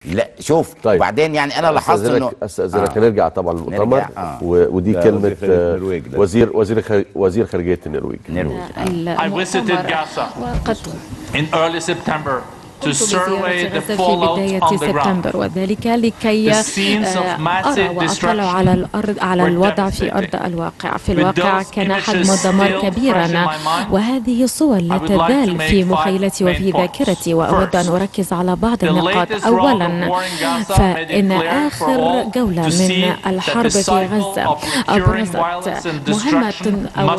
لا شوف طيب. وبعدين يعني انا لاحظت انه استاذنك نرجع طبعا للمؤتمر ودي كلمه وزير خارجيه النرويج. I visited Gaza in early September to survey the fallout on the ground. وذلك لكي أرى وأطلع على الوضع في أرض الواقع. في الواقع كان حجم الدمار كبيرا، وهذه الصور لا تزال في مخيلتي وفي ذاكرتي، وأود أن أركز على بعض النقاط. أولا، فإن آخر جولة من الحرب في غزة أبرزت مهمة أو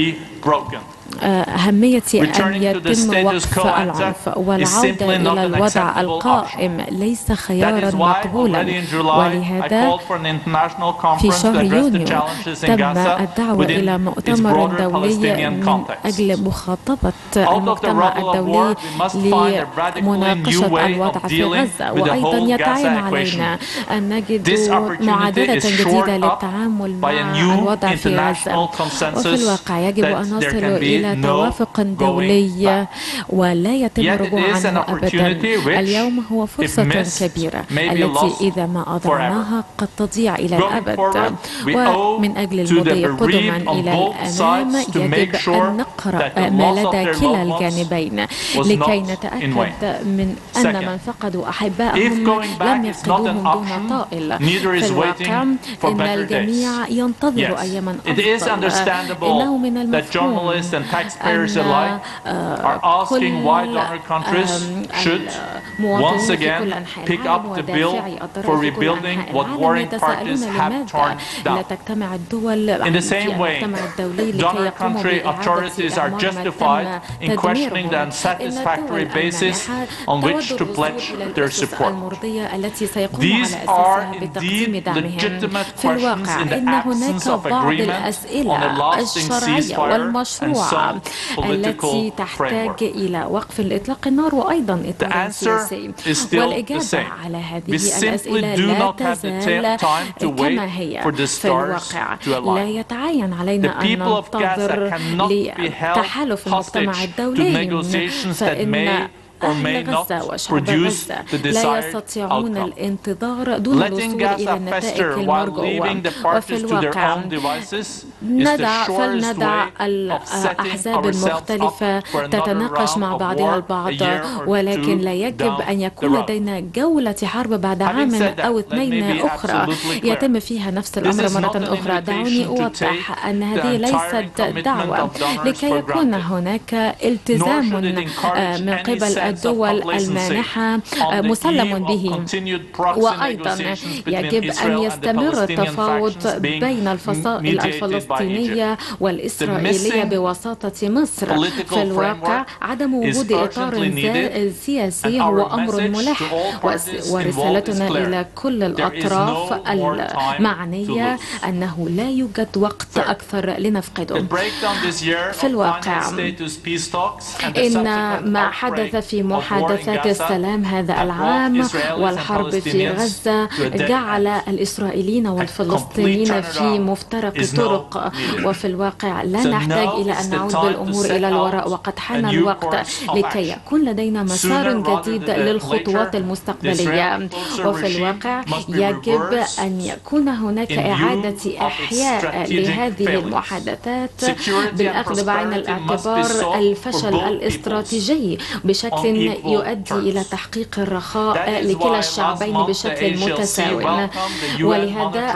أهمية أن يتم وقف العنف والعودة إلى الوضع القائم ليس خيارا مقبولا، ولهذا في شهر يونيو تم الدعوة إلى مؤتمر دولي من أجل مخاطبة المجتمع الدولي لمناقشة الوضع في غزة. وأيضا يتعين علينا أن نجد معادلة جديدة للتعامل مع الوضع في غزة. وفي الواقع يجب أن نصل إلى توافق دولي ولا يتم الرجوع عنه أبدا. اليوم هو فرصة كبيرة التي إذا ما أضعناها قد تضيع إلى الأبد، ومن أجل المضي قدما إلى الأمام يجب أن نقرأ ما لدى كلا الجانبين لكي نتأكد من أن من فقدوا أحبائهم لم يفقدوهم دون طائل. في الواقع إن الجميع ينتظر أياما أفضل. إنه من المفهوم taxpayers alike are asking why donor countries should once again pick up the bill for rebuilding what warring parties have torn down. In the same way, donor country authorities are justified in questioning the unsatisfactory basis on which to pledge their support. These are indeed legitimate questions in the absence of agreement on a lasting ceasefire and some التي تحتاج إلى وقف الإطلاق النار وأيضا إطار سياسي. والإجابة على هذه الأسئلة لا تزال كما هي. في الواقع لا يتعين علينا أن ننتظر لتحالف المجتمع الدولي، فإن أهل غزة وشعب غزة لا يستطيعون الانتظار دون الوصول إلى النتائج المرجوة. وفي الواقع فلندع الأحزاب المختلفة تتناقش مع بعضها البعض، ولكن لا يجب أن يكون لدينا جولة حرب بعد عام أو اثنين أخرى يتم فيها نفس الأمر مرة أخرى. دعوني أوضح أن هذه ليست دعوة لكي يكون هناك التزام من قبل الدول المانحة مسلم به، وأيضا يجب أن يستمر التفاوض بين الفصائل الفلسطينية والإسرائيلية بواسطة مصر. في الواقع عدم وجود إطار سياسي هو أمر ملح، ورسالتنا إلى كل الأطراف المعنية أنه لا يوجد وقت أكثر لنفقده. في الواقع إن ما حدث في محادثات السلام هذا العام والحرب في غزة جعل الإسرائيليين والفلسطينيين في مفترق طرق، وفي الواقع لا نحتاج إلى أن نعود بالأمور إلى الوراء، وقد حان الوقت لكي يكون لدينا مسار جديد للخطوات المستقبلية. وفي الواقع يجب أن يكون هناك إعادة إحياء لهذه المحادثات بالأخذ بعين الاعتبار الفشل الاستراتيجي بشكل يؤدي إلى تحقيق الرخاء لكلا الشعبين بشكل متساو. ولهذا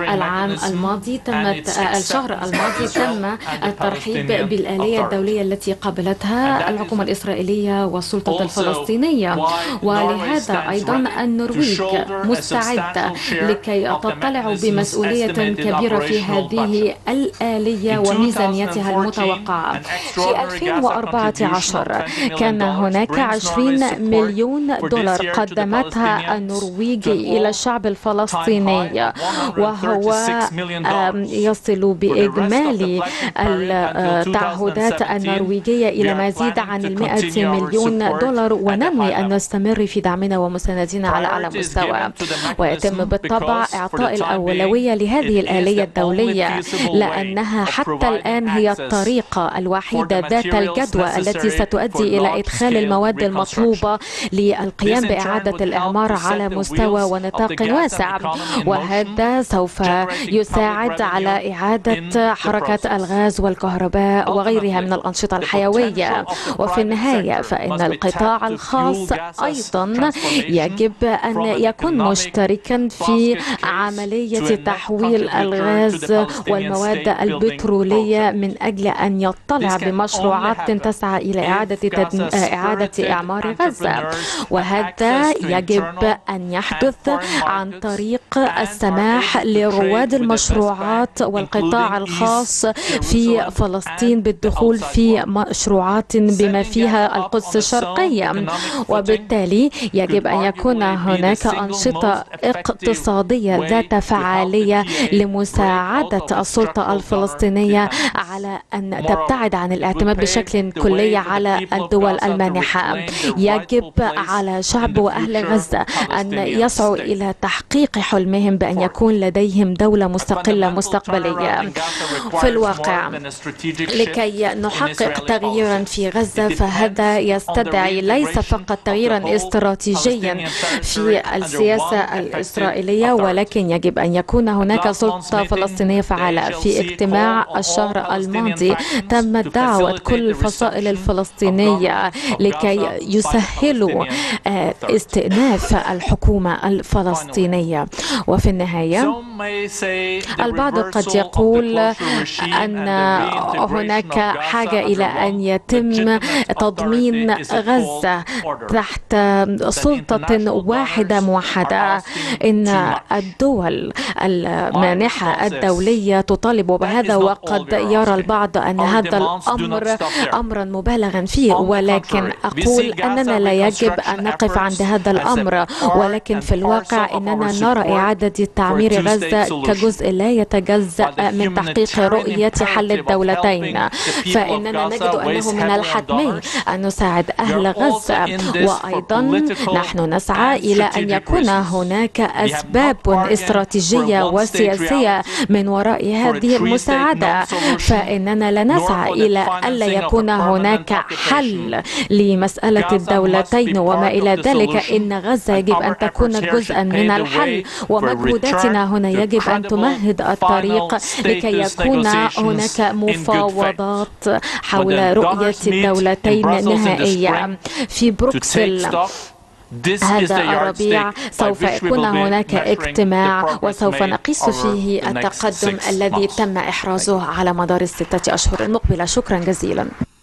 الشهر الماضي تم الترحيب بالآلية الدولية التي قابلتها الحكومة الإسرائيلية والسلطة الفلسطينية. ولهذا أيضا النرويج مستعدة لكي تطلع بمسؤولية كبيرة في هذه الآلية وميزانيتها المتوقعة. في 2014 كان هناك 20 مليون دولار قدمتها النرويج إلى الشعب الفلسطيني، وهو يصل بإجمالي التعهدات النرويجية إلى مزيد عن 100 مليون دولار، وننوي أن نستمر في دعمنا ومساندنا على أعلى مستوى. ويتم بالطبع إعطاء الأولوية لهذه الآلية الدولية، لأنها حتى الآن هي الطريقة الوحيدة ذات الجدوى التي ستؤدي إلى إدخال المواد المصرية المطلوبة للقيام بإعادة الإعمار على مستوى ونطاق واسع، وهذا سوف يساعد على إعادة حركة الغاز والكهرباء وغيرها من الأنشطة الحيوية. وفي النهاية فإن القطاع الخاص أيضا يجب أن يكون مشتركا في عملية تحويل الغاز والمواد البترولية من أجل أن يطلع بمشروعات تسعى إلى إعادة إعمار غزة، وهذا يجب أن يحدث عن طريق السماح لرواد المشروعات والقطاع الخاص في فلسطين بالدخول في مشروعات بما فيها القدس الشرقية، وبالتالي يجب أن يكون هناك أنشطة اقتصادية ذات فعالية لمساعدة السلطة الفلسطينية على أن تبتعد عن الاعتماد بشكل كلي على الدول المانحة. يجب على شعب وأهل غزة أن يسعوا إلى تحقيق حلمهم بأن يكون لديهم دولة مستقلة مستقبلية. في الواقع لكي نحقق تغييرا في غزة فهذا يستدعي ليس فقط تغييرا استراتيجيا في السياسة الإسرائيلية، ولكن يجب أن يكون هناك سلطة فلسطينية فعالة. في اجتماع الشهر الماضي تمت دعوة كل الفصائل الفلسطينية لكي يسهلوا استئناف الحكومة الفلسطينية. وفي النهاية البعض قد يقول أن هناك حاجة إلى أن يتم تضمين غزة تحت سلطة واحدة موحدة. إن الدول المانحة الدولية تطالب بهذا، وقد يرى البعض أن هذا الأمر أمرا مبالغا فيه، ولكن أقول أننا لا يجب أن نقف عند هذا الأمر، ولكن في الواقع أننا نرى إعادة تعمير غزة كجزء لا يتجزأ من تحقيق رؤية حل الدولتين. فإننا نجد أنه من الحتمي أن نساعد أهل غزة، وأيضا نحن نسعى إلى أن يكون هناك أسباب استراتيجية وسياسية من وراء هذه المساعدة. فإننا لا نسعى إلى ألا يكون هناك حل لمسألة الدولتين وما إلى ذلك. إن غزة يجب أن تكون جزءا من الحل، ومجهوداتنا هنا يجب أن تمهد الطريق لكي يكون هناك مفاوضات حول رؤية الدولتين نهائية. في بروكسل هذا الربيع سوف يكون هناك اجتماع وسوف نقيس فيه التقدم الذي تم إحرازه على مدار ال6 أشهر المقبلة. شكرا جزيلا.